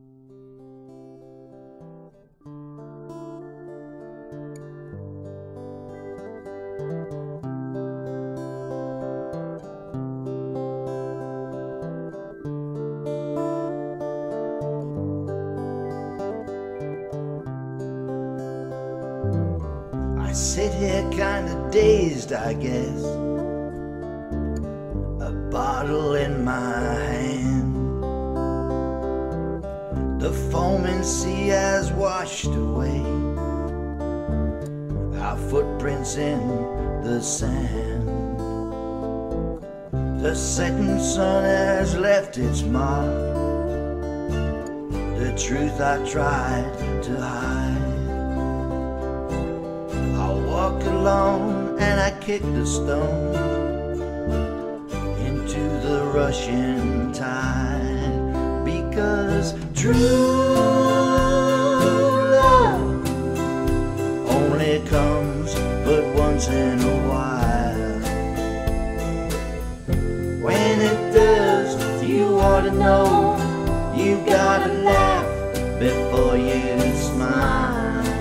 I sit here kinda dazed, I guess, a bottle in my hand. The foaming sea has washed away our footprints in the sand. The setting sun has left its mark, the truth I tried to hide. Walk alone and I kicked a stone into the rushing tide, because true love only comes but once in a while. When it does, you ought to know you gotta laugh before you smile.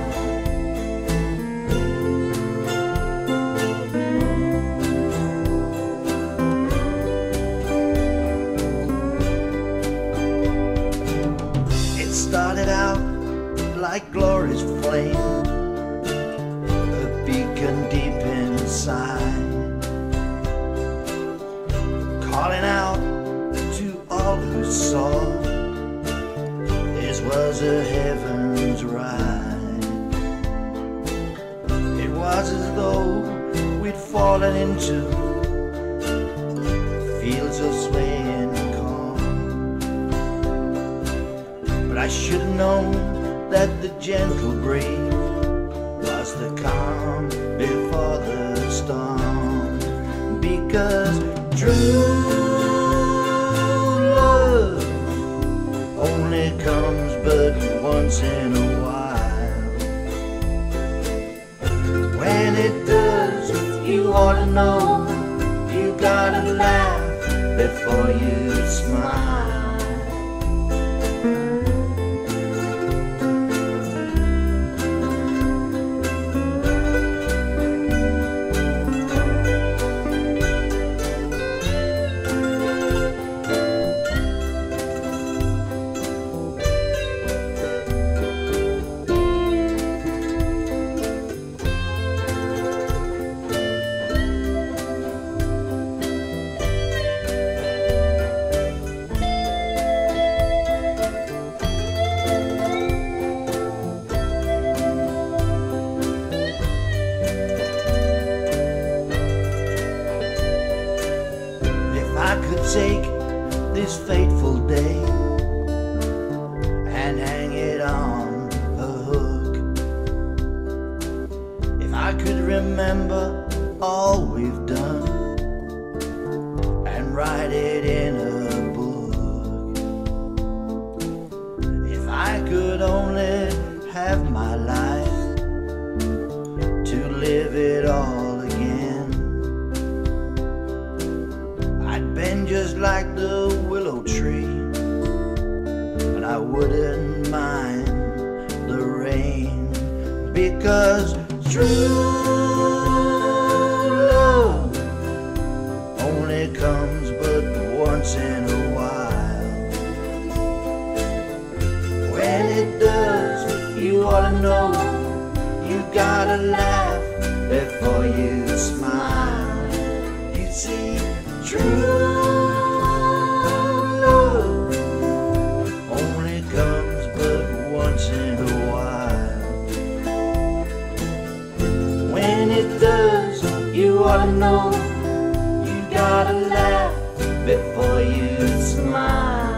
Started out like glory's flame, a beacon deep inside, calling out to all who saw this was a heaven's ride. It was as though we'd fallen into fields of swaying calm. But I should have known that the gentle breeze was the calm before the storm, because true love only comes but once in a while. When it does, you ought to know you gotta laugh before you smile. I could take this fateful day and hang it on a hook, if I could remember all we've done and write it in a book, if I could only have my life to live it all again, I'd bend just like the willow tree, and I wouldn't mind the rain, because true love only comes but once in a while. When it does, you ought to know you gotta laugh before you smile. You see, true love only comes but once in a while. When it does, you ought to know you gotta laugh before you smile.